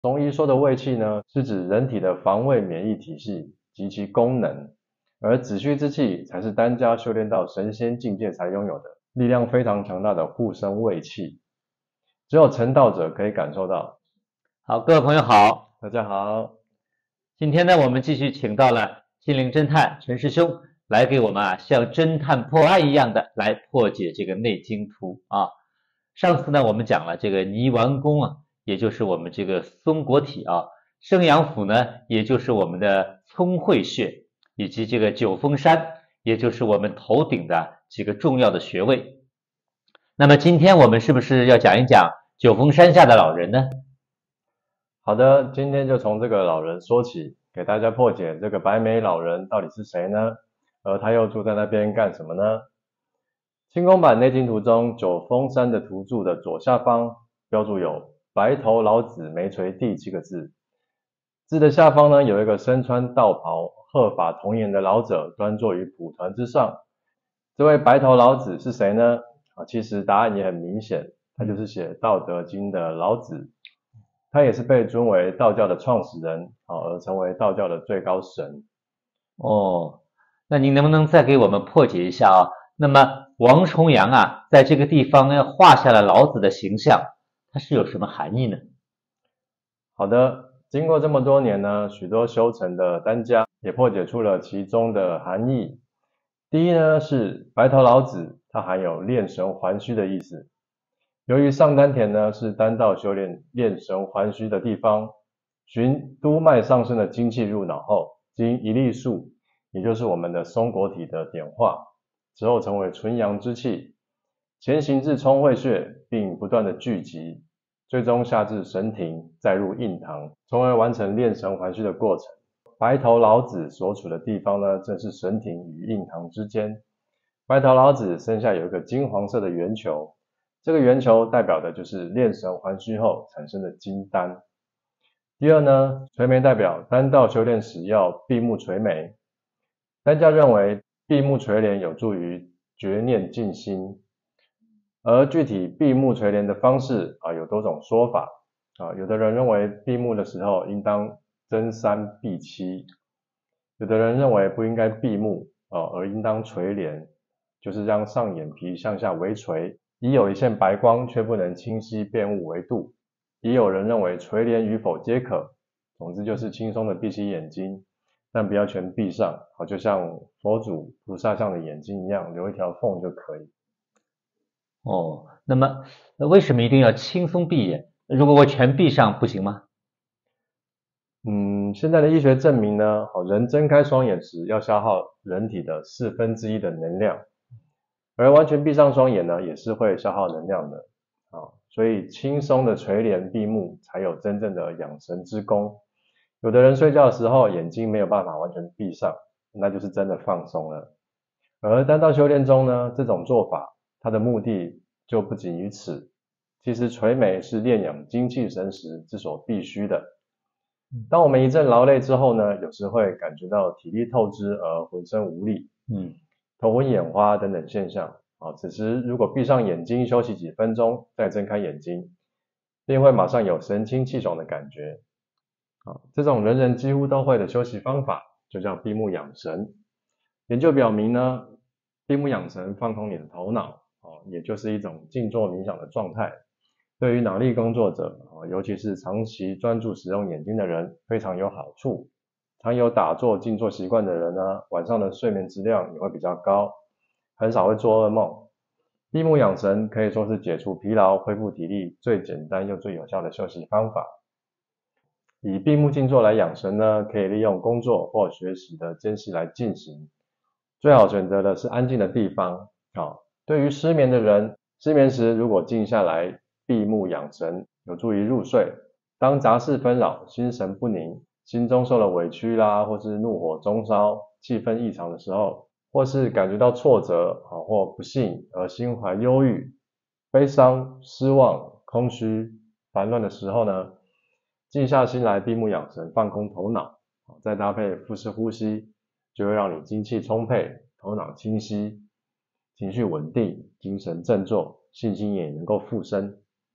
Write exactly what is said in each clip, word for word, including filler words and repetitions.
中医说的卫气呢，是指人体的防卫免疫体系及其功能，而子虚之气才是丹家修炼到神仙境界才拥有的力量非常强大的护身卫气，只有成道者可以感受到。 好，各位朋友好， 大家好。 今天呢，我们继续请到了心灵侦探陈师兄来给我们啊，像侦探破案一样的来破解这个内经图啊。上次呢，我们讲了这个泥丸宫啊，也就是我们这个松果体啊，升阳府呢，也就是我们的聪慧穴，以及这个九峰山，也就是我们头顶的几个重要的穴位。那么今天我们是不是要讲一讲九峰山下的老人呢？ 好的，今天就从这个老人说起，给大家破解这个白眉老人到底是谁呢？而他又住在那边干什么呢？清宫版内经图中九峰山的图注的左下方标注有白头老子眉垂第七个字，字的下方呢有一个身穿道袍、鹤发童颜的老者端坐于蒲团之上。这位白头老子是谁呢？啊，其实答案也很明显，他就是写《道德经》的老子。他也是被尊为道教的创始人，而成为道教的最高神。 哦，那您能不能再给我们破解一下啊？那么王重阳啊，在这个地方呢画下了老子的形象，它是有什么含义呢？ 好的，经过这么多年呢，许多修成的丹家也破解出了其中的含义。第一呢，是白头老子，它含有炼神还虚的意思。由于上丹田呢是丹道修炼炼神还虚的地方，循督脉上升的精气入脑后，经一粒数，也就是我们的松果体的点化之后，成为纯阳之气，前行至聪慧穴，并不断的聚集，最终下至神庭，再入印堂，从而完成炼神还虚的过程。白头老子所处的地方呢，正是神庭与印堂之间。白头老子身下有一个金黄色的圆球，这个圆球代表的就是炼神还虚后产生的金丹。第二呢，垂眉代表丹道修炼时要闭目垂眉。丹家认为闭目垂帘有助于决念静心，而具体闭目垂帘的方式啊有多种说法啊，有的人认为闭目的时候应当睁三闭七，有的人认为不应该闭目啊，而应当垂帘，就是让上眼皮向下微垂，已有一线白光却不能清晰辨物为度。也有人认为垂帘与否皆可，总之就是轻松的闭起眼睛，但不要全闭上，好，就像佛祖菩萨像的眼睛一样，留一条缝就可以。 哦，那么为什么一定要轻松闭眼？如果我全闭上不行吗？ 嗯，现在的医学证明呢，好，人睁开双眼时要消耗人体的四分之一的能量，而完全闭上双眼呢，也是会消耗能量的。啊，所以轻松的垂帘闭目才有真正的养神之功。有的人睡觉的时候眼睛没有办法完全闭上，那就是真的放松了。而丹道修炼中呢，这种做法它的目的就不仅于此。其实垂眉是炼养精气神时之所必须的。当我们一阵劳累之后呢，有时会感觉到体力透支而浑身无力， 嗯， 头昏眼花等等现象。啊，此时如果闭上眼睛休息几分钟，再睁开眼睛，便会马上有神清气爽的感觉。啊，这种人人几乎都会的休息方法，就叫闭目养神。研究表明呢，闭目养神放空你的头脑，哦，也就是一种静坐冥想的状态。对于脑力工作者，尤其是长期专注使用眼睛的人，非常有好处。常有打坐静坐习惯的人呢，晚上的睡眠质量也会比较高，很少会做噩梦。闭目养神可以说是解除疲劳、恢复体力最简单又最有效的休息方法。以闭目静坐来养神呢，可以利用工作或学习的间隙来进行。最好选择的是安静的地方。啊，对于失眠的人，失眠时如果静下来闭目养神，有助于入睡。当杂事纷扰、心神不宁、心中受了委屈啦，或是怒火中烧、气氛异常的时候，或是感觉到挫折或不幸而心怀忧郁、悲伤、失望、空虚、烦乱的时候呢，静下心来闭目养神，放空头脑，再搭配腹式呼吸，就会让你精气充沛、头脑清晰、情绪稳定、精神振作，信心也能够附身。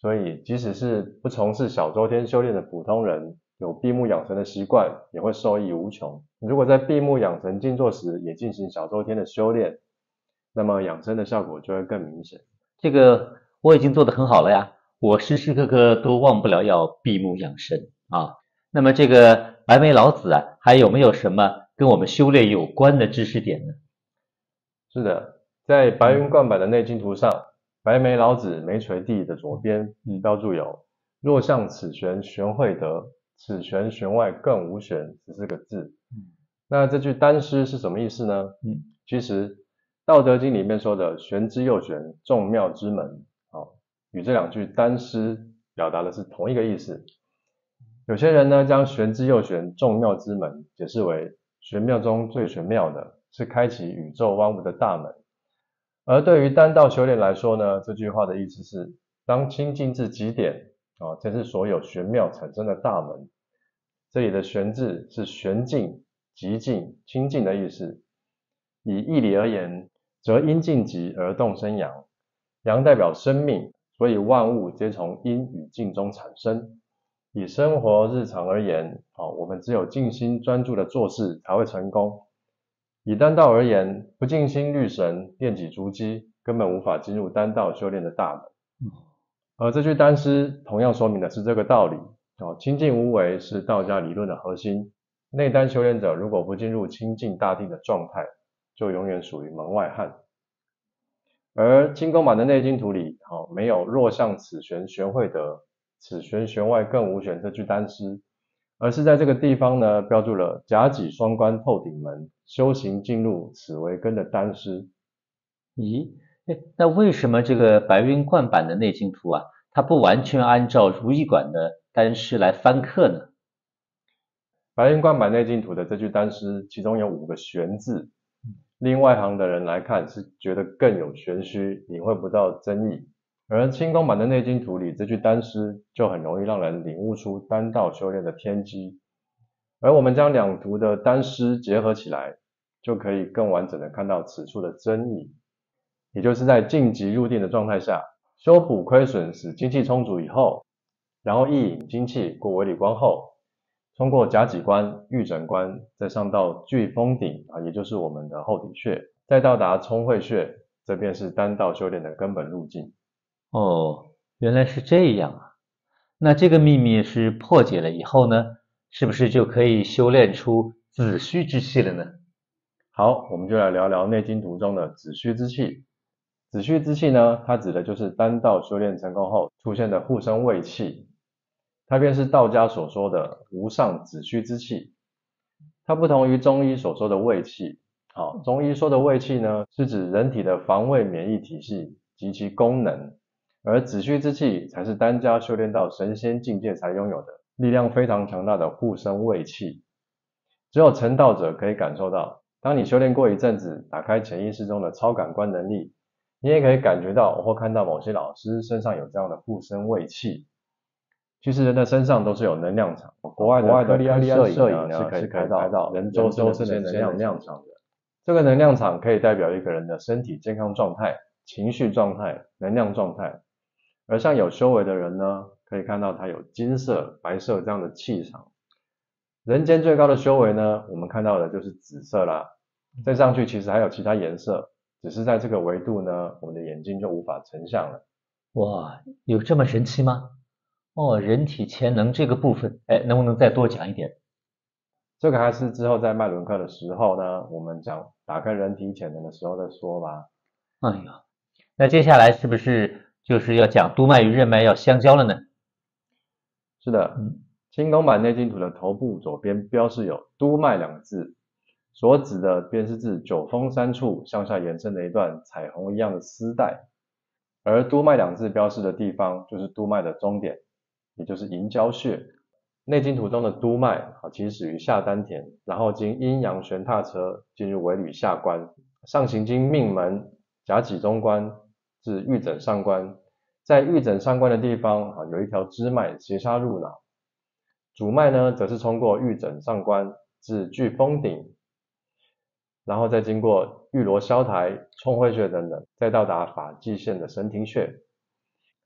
所以即使是不从事小周天修炼的普通人，有闭目养神的习惯，也会受益无穷。如果在闭目养神静坐时也进行小周天的修炼，那么养生的效果就会更明显。 这个我已经做得很好了呀，我时时刻刻都忘不了要闭目养神啊。那么这个白眉老子啊，还有没有什么跟我们修炼有关的知识点呢？ 是的，在白云观版的内经图上，白眉老子眉垂地的左边标注有“若向此玄玄会得，此玄玄外更无玄”这四个字。那这句单诗是什么意思呢？嗯，其实道德经里面说的玄之又玄，众妙之门，好，与这两句单诗表达的是同一个意思。有些人呢，将玄之又玄，众妙之门解释为玄妙中最玄妙的，是开启宇宙万物的大门。而对于丹道修炼来说呢，这句话的意思是，当清净至极点，啊，这是所有玄妙产生的大门。这里的玄字是玄静、极静、清净的意思。以义理而言，则阴静极而动生阳，阳代表生命，所以万物皆从阴与静中产生。以生活日常而言，哦，我们只有静心专注的做事才会成功。以丹道而言，不静心虑神、练己筑基，根本无法进入丹道修炼的大门。而这句丹诗同样说明的是这个道理。哦，清净无为是道家理论的核心。内丹修炼者如果不进入清净大定的状态，就永远属于门外汉。而清宫版的内经图里，哦，没有若向此玄玄会得，此玄玄外更无玄这句单诗，而是在这个地方呢标注了甲己双关透顶门，修行进入此为根的单诗。 咦，那为什么这个白云观版的内经图啊，它不完全按照如意馆的单诗来翻刻呢？ 白云观版内经图的这句单诗，其中有五个玄字，另外行的人来看是觉得更有玄虚，领会不到真意。而清宫版的内经图里这句单诗就很容易让人领悟出丹道修炼的天机。而我们将两图的单诗结合起来，就可以更完整的看到此处的真意。也就是在静极入定的状态下，修补亏损使精气充足以后，然后一引精气过微里关后，通过甲己关、玉枕关，再上到巨峰顶啊，也就是我们的后顶穴，再到达冲会穴，这便是丹道修炼的根本路径。 哦，原来是这样啊。那这个秘密是破解了以后呢，是不是就可以修炼出子虚之气了呢？ 好，我们就来聊聊内经图中的子虚之气。子虚之气呢，它指的就是丹道修炼成功后出现的护身卫气，它便是道家所说的无上子虚之气。它不同于中医所说的卫气。好，中医说的卫气呢，是指人体的防卫免疫体系及其功能。而子虚之气才是丹家修炼到神仙境界才拥有的力量非常强大的护身卫气。只有成道者可以感受到，当你修炼过一阵子，打开潜意识中的超感官能力，你也可以感觉到或看到某些老师身上有这样的护身卫气。其实人的身上都是有能量场，国外的科利安摄影呢是可以拍到人周身的能量场的。这个能量场可以代表一个人的身体健康状态、情绪状态、能量状态。而像有修为的人呢，可以看到他有金色、白色这样的气场。人间最高的修为呢，我们看到的就是紫色啦。再上去其实还有其他颜色，只是在这个维度呢，我们的眼睛就无法成像了。 哇，有这么神奇吗？哦，人体潜能这个部分，哎，能不能再多讲一点？ 这个还是之后在脉轮课的时候呢，我们讲打开人体潜能的时候再说吧。 哎呀，那接下来是不是就是要讲督脉与任脉要相交了呢？ 是的，清宫版内经图的头部左边标示有督脉两个字，所指的便是自九峰三处向下延伸的一段彩虹一样的丝带。而督脉两字标示的地方就是督脉的终点，也就是迎交穴。内经图中的督脉起始于下丹田，然后经阴阳旋踏车进入尾闾下关，上行经命门、甲己中关至玉枕上关。在玉枕上关的地方有一条支脉斜插入脑，主脉呢则是通过玉枕上关至巨峰顶，然后再经过玉罗霄台、冲会穴等等，再到达发际线的神庭穴。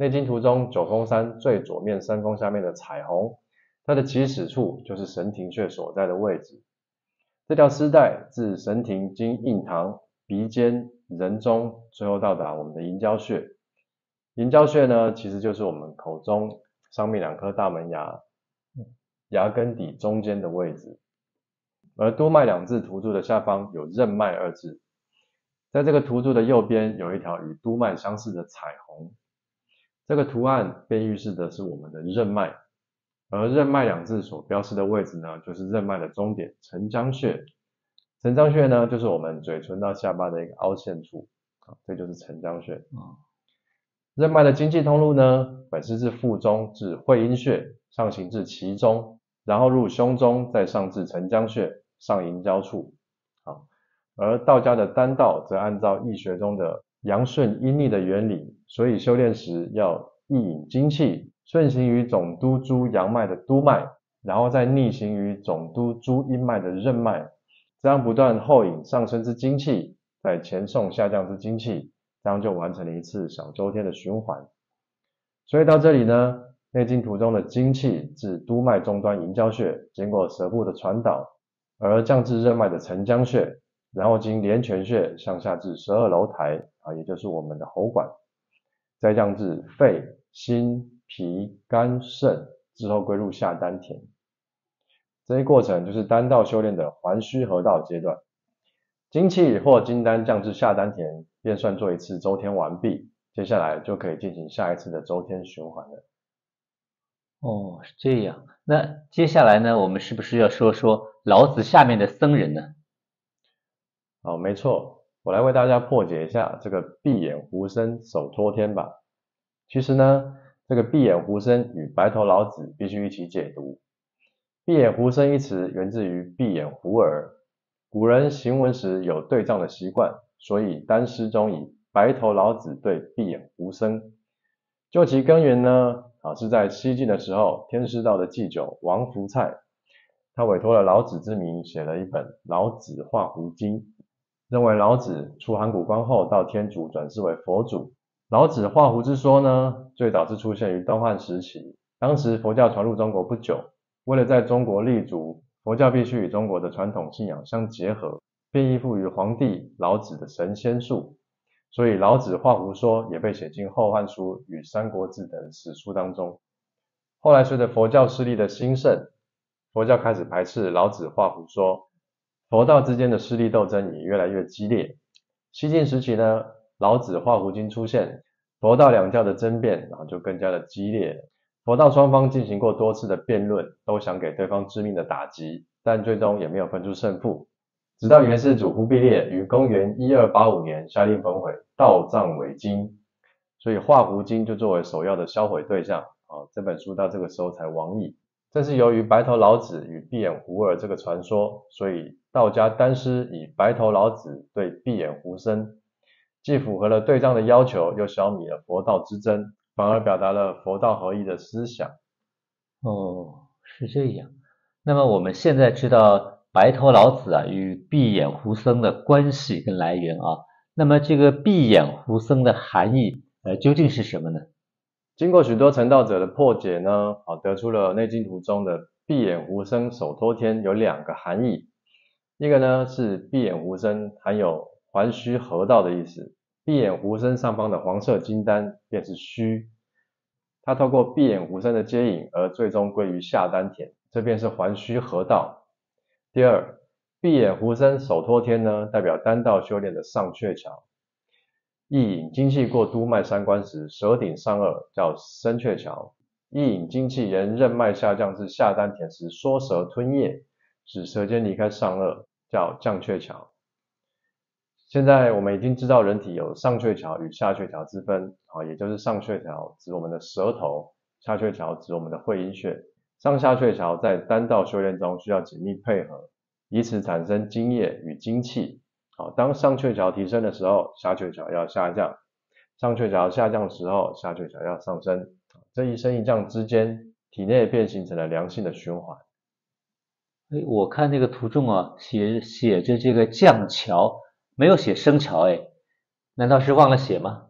内经图中九峰山最左面山峰下面的彩虹，它的起始处就是神庭穴所在的位置。这条丝带自神庭经印堂、鼻尖、人中，最后到达我们的迎交穴。迎交穴呢，其实就是我们口中上面两颗大门牙牙根底中间的位置。而督脉两字图注的下方有任脉二字，在这个图注的右边有一条与督脉相似的彩虹，这个图案被预示的是我们的任脉，而任脉两字所标示的位置呢，就是任脉的终点承浆穴。承浆穴呢，就是我们嘴唇到下巴的一个凹陷处，这就是承浆穴。任脉的经气通路呢，本是自腹中至会阴穴，上行至脐中，然后入胸中，再上至承浆穴上迎交处。好，而道家的丹道则按照易学中的阳顺阴逆的原理，所以修炼时要一引精气，顺行于总督诸阳脉的督脉，然后再逆行于总督诸阴脉的任脉，这样不断后引上升之精气，再前送下降之精气，这样就完成了一次小周天的循环。所以到这里呢，内经图中的精气至督脉终端迎交穴，经过舌部的传导，而降至任脉的承浆穴，然后经连泉穴向下至十二楼台啊，也就是我们的喉管，再降至肺、心、脾、肝、肾，之后归入下丹田。这一过程就是丹道修炼的环虚合道阶段。精气或金丹降至下丹田，便算做一次周天完毕，接下来就可以进行下一次的周天循环了。 哦，是这样。那接下来呢，我们是不是要说说老子下面的僧人呢？ 好，没错，我来为大家破解一下这个闭眼狐僧手托天吧。其实呢，这个闭眼狐僧与白头老子必须一起解读。闭眼狐僧一词源自于闭眼狐儿，古人行文时有对仗的习惯，所以单诗中以白头老子对闭眼狐僧。就其根源呢，啊是在西晋的时候，天师道的祭酒王福蔡，他委托了老子之名写了一本《老子画胡经》，认为老子出函谷关后到天竺转世为佛祖。老子画胡之说呢，最早是出现于东汉时期，当时佛教传入中国不久，为了在中国立足，佛教必须与中国的传统信仰相结合，便依附于皇帝老子的神仙术，所以老子画胡说也被写进《后汉书》与《三国志》等史书当中。后来随着佛教势力的兴盛，佛教开始排斥老子画胡说，佛道之间的势力斗争也越来越激烈。西晋时期呢，老子画胡经出现，佛道两教的争辩然后就更加的激烈了。佛道双方进行过多次的辩论，都想给对方致命的打击，但最终也没有分出胜负。直到元世祖忽必烈于公元一二八五年下令焚毁道藏伪经，所以画胡经就作为首要的销毁对象。啊，这本书到这个时候才亡佚。正是由于白头老子与闭眼狐儿这个传说，所以道家丹师以白头老子对闭眼狐僧，既符合了对仗的要求，又消弭了佛道之争，反而表达了佛道合一的思想。 哦，是这样。那么我们现在知道白头老子啊与闭眼狐僧的关系跟来源啊，那么这个闭眼狐僧的含义呃究竟是什么呢？ 经过许多成道者的破解呢，好得出了内经图中的闭眼狐僧手托天有两个含义。一个呢是闭眼狐僧含有环虚合道的意思，闭眼狐僧上方的黄色金丹便是虚，它透过闭眼狐僧的接引而最终归于下丹田，这便是环虚合道。第二，闭眼狐僧手托天呢，代表丹道修炼的上鹊桥。一引精气过督脉三关时，舌顶上颚叫升鹊桥；一引精气沿任脉下降至下丹田时，缩舌吞液，使舌尖离开上颚，叫降鹊桥。现在我们已经知道人体有上鹊桥与下鹊桥之分，也就是上鹊桥指我们的舌头，下鹊桥指我们的会阴穴。上下鹊桥在丹道修炼中需要紧密配合，以此产生精液与精气。好，当上鹊桥提升的时候，下鹊桥要下降；上鹊桥下降的时候，下鹊桥要上升。这一升一降之间，体内便形成了良性的循环。 哎，我看那个图中啊，写写着这个降桥，没有写升桥，哎，难道是忘了写吗？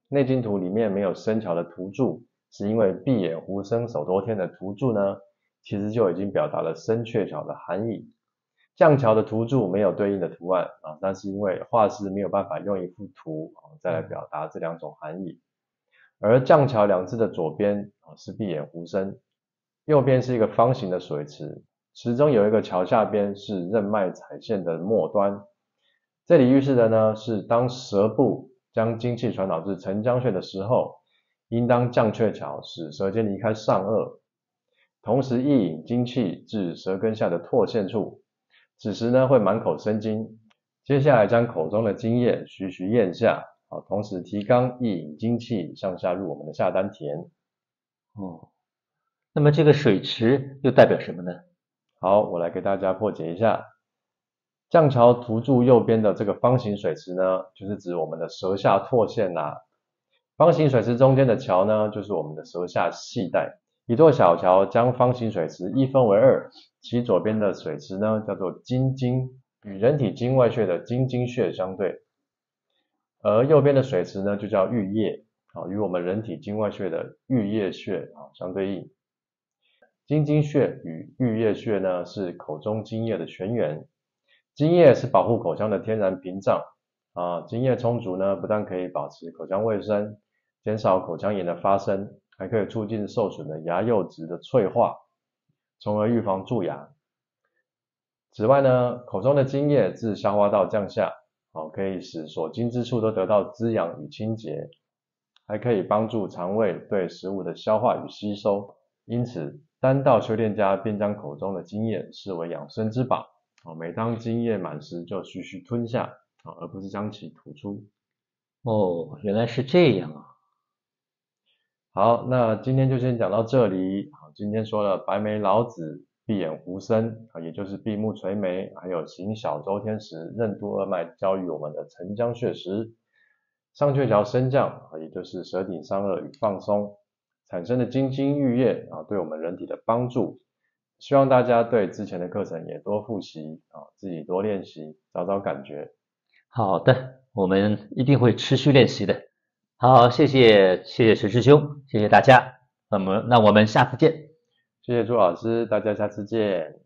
内经图里面没有生桥的图注，是因为闭眼狐生手多天的图注呢，其实就已经表达了生鹊桥的含义。降桥的图注没有对应的图案啊，但是因为画师没有办法用一幅图啊再来表达这两种含义。而降桥两字的左边啊是闭眼狐生，右边是一个方形的水池，池中有一个桥下边是任脉踩线的末端。这里预示的呢是当舌部将精气传导至承浆穴的时候，应当降鹊桥，使舌尖离开上颚，同时意引精气至舌根下的唾腺处。此时呢会满口生津，接下来将口中的津液徐徐咽下，啊，同时提肛意引精气向下入我们的下丹田。 哦，那么这个水池又代表什么呢？ 好，我来给大家破解一下。降桥图注右边的这个方形水池呢，就是指我们的舌下唾腺啦。方形水池中间的桥呢，就是我们的舌下系带。一座小桥将方形水池一分为二，其左边的水池呢叫做津经，与人体经外穴的津经穴相对，而右边的水池呢就叫玉液，啊，与我们人体经外穴的玉液穴啊相对应。津经穴与玉液穴呢是口中津液的泉源，津液是保护口腔的天然屏障啊，津液充足呢，不但可以保持口腔卫生，减少口腔炎的发生，还可以促进受损的牙釉质的脆化，从而预防蛀牙。此外呢，口中的津液自消化道降下，好，可以使所经之处都得到滋养与清洁，还可以帮助肠胃对食物的消化与吸收。因此，丹道修炼家便将口中的津液视为养生之宝，每当津液满时就徐徐吞下，而不是将其吐出。 哦，原来是这样啊。 好，那今天就先讲到这里。好，今天说了白眉老子、闭眼狐生，也就是闭目垂眉，还有行小周天时任督二脉交于我们的承浆穴时，上鹊桥升降，也就是舌顶上颚与放松产生的津津玉液啊，对我们人体的帮助。希望大家对之前的课程也多复习啊，自己多练习，找找感觉。 好的，我们一定会持续练习的。好，谢谢谢谢陈师兄，谢谢大家。那么那我们下次见。 谢谢朱老师，大家下次见。